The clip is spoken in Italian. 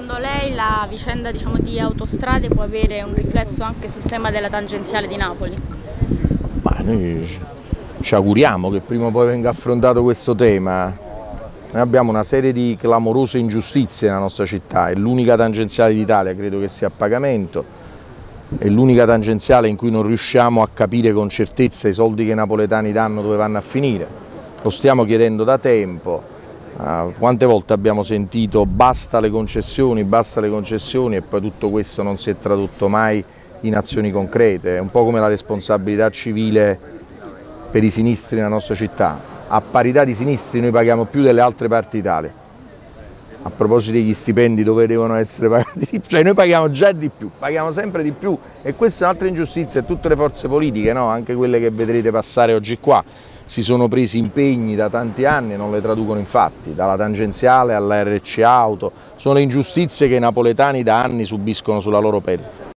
secondo lei la vicenda di Autostrade può avere un riflesso anche sul tema della tangenziale di Napoli? Ma noi ci auguriamo che prima o poi venga affrontato questo tema. Noi abbiamo una serie di clamorose ingiustizie nella nostra città, è l'unica tangenziale d'Italia, credo che sia a pagamento, è l'unica tangenziale in cui non riusciamo a capire con certezza i soldi che i napoletani danno dove vanno a finire. Lo stiamo chiedendo da tempo. Quante volte abbiamo sentito basta le concessioni e poi tutto questo non si è tradotto mai in azioni concrete. È un po' come la responsabilità civile per i sinistri nella nostra città. A parità di sinistri noi paghiamo più delle altre parti d'Italia. A proposito degli stipendi dove devono essere pagati, cioè noi paghiamo già di più, paghiamo sempre di più e questa è un'altra ingiustizia e tutte le forze politiche, no? Anche quelle che vedrete passare oggi qua, si sono presi impegni da tanti anni e non le traducono in fatti, dalla tangenziale alla RC Auto, sono ingiustizie che i napoletani da anni subiscono sulla loro pelle.